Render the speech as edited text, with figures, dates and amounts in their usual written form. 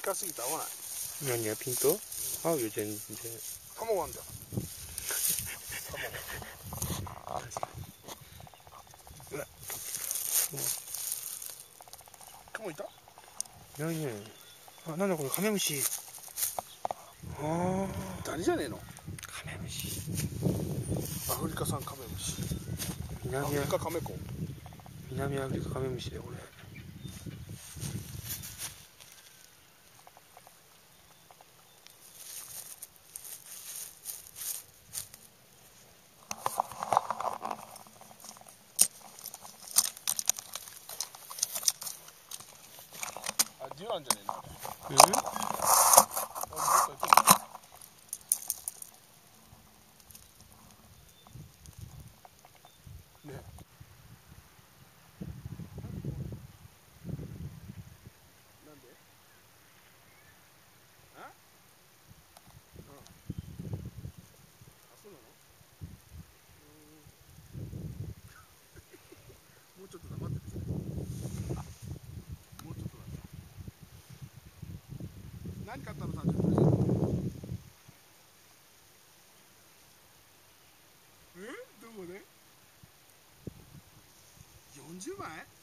かすぎて合わない。 何がピント合うよ、全然。 卵あんじゃん。雲いた？ ないね。あ、なんだこれ、カメムシ。ああ。 ダニじゃねえの？ カメムシ。 アフリカ産カメムシ。アフ南リカカメコ。 南アフリカカメムシだよ、これ。 あ、10なんじゃねえの？ うん？ あ、どっか行くの？ねえ。なんで？あ？うん。あ、そうなの？もうちょっと黙っててくれ。もうちょっとだね。何買ったの？30プレゼント。どこで？40枚？